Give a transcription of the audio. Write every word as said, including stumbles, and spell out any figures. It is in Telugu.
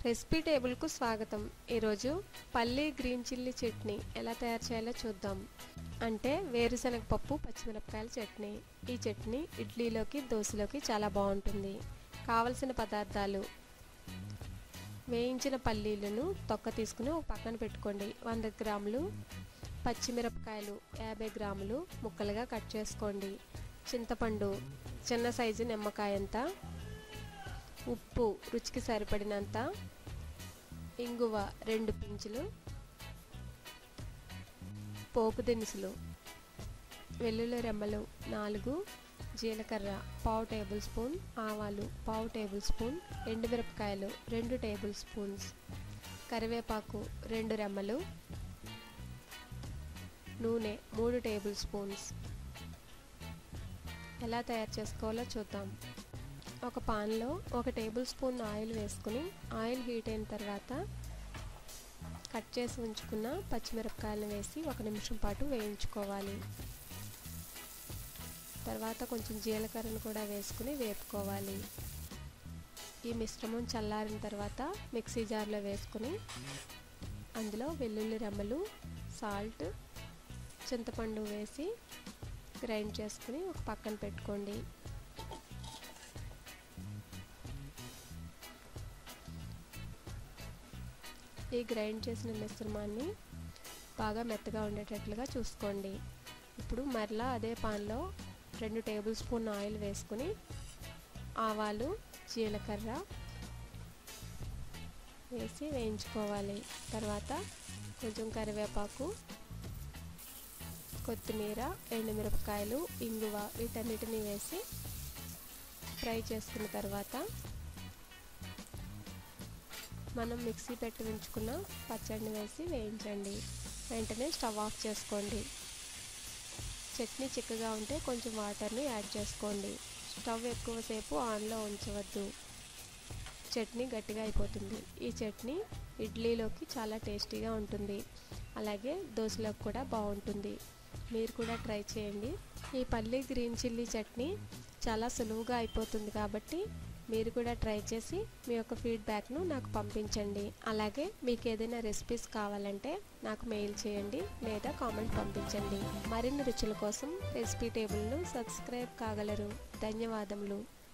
రెసిపీ టేబుల్కు స్వాగతం. ఈరోజు పల్లి గ్రీన్ చిల్లీ చట్నీ ఎలా తయారు చేయాలో చూద్దాం. అంటే వేరుశనగ పప్పు పచ్చిమిరపకాయల చట్నీ. ఈ చట్నీ ఇడ్లీలోకి దోశలోకి చాలా బాగుంటుంది. కావలసిన పదార్థాలు: వేయించిన పల్లీలను తొక్క తీసుకుని ఒక పక్కన పెట్టుకోండి. వంద గ్రాములు పచ్చిమిరపకాయలు, యాభై గ్రాములు ముక్కలుగా కట్ చేసుకోండి. చింతపండు చిన్న సైజు నిమ్మకాయంత, ఉప్పు రుచికి సరిపడినంత, ఇంగువ రెండు పించులు, పోపు దినుసులు వెల్లుల్లి రెమ్మలు నాలుగు, జీలకర్ర పావు టేబుల్ స్పూన్, ఆవాలు పావు టేబుల్ స్పూన్, ఎండుమిరపకాయలు రెండు టేబుల్ స్పూన్స్, కరివేపాకు రెండు రెమ్మలు, నూనె మూడు టేబుల్ స్పూన్స్. ఎలా తయారు చేసుకోవాలో చూద్దాం. ఒక పాన్లో ఒక టేబుల్ స్పూన్ ఆయిల్ వేసుకుని ఆయిల్ హీట్ అయిన తర్వాత కట్ చేసి ఉంచుకున్న పచ్చిమిరపకాయలను వేసి ఒక నిమిషం పాటు వేయించుకోవాలి. తర్వాత కొంచెం జీలకర్రను కూడా వేసుకుని వేపుకోవాలి. ఈ మిశ్రమం చల్లారిన తర్వాత మిక్సీ జార్లో వేసుకుని అందులో వెల్లుల్లి రెమ్మలు, సాల్ట్, చింతపండు వేసి గ్రైండ్ చేసుకుని ఒక పక్కన పెట్టుకోండి. ఈ గ్రైండ్ చేసిన మిశ్రమాన్ని బాగా మెత్తగా ఉండేటట్లుగా చూసుకోండి. ఇప్పుడు మరలా అదే పాన్లో రెండు టేబుల్ స్పూన్ ఆయిల్ వేసుకుని ఆవాలు, జీలకర్ర వేసి వేయించుకోవాలి. తర్వాత కొంచెం కరివేపాకు, కొత్తిమీర, ఎండుమిరపకాయలు, ఇంగువ వీటన్నిటిని వేసి ఫ్రై చేసుకున్న తర్వాత మనం మిక్సీ పెట్టి ఉంచుకున్న పచ్చడిని వేసి వేయించండి. వెంటనే స్టవ్ ఆఫ్ చేసుకోండి. చట్నీ చిక్కగా ఉంటే కొంచెం వాటర్ని యాడ్ చేసుకోండి. స్టవ్ ఎక్కువసేపు ఆన్లో ఉంచవద్దు, చట్నీ గట్టిగా అయిపోతుంది. ఈ చట్నీ ఇడ్లీలోకి చాలా టేస్టీగా ఉంటుంది, అలాగే దోశలోకి కూడా బాగుంటుంది. మీరు కూడా ట్రై చేయండి. ఈ పల్లి గ్రీన్ చిల్లీ చట్నీ చాలా సులువుగా అయిపోతుంది కాబట్టి మీరు కూడా ట్రై చేసి మీ యొక్క ఫీడ్బ్యాక్ను నాకు పంపించండి. అలాగే మీకు ఏదైనా రెసిపీస్ కావాలంటే నాకు మెయిల్ చేయండి లేదా కామెంట్ పంపించండి. మరిన్ని రుచుల కోసం రెసిపీ టేబుల్ను సబ్స్క్రైబ్ కాగలరు. ధన్యవాదములు.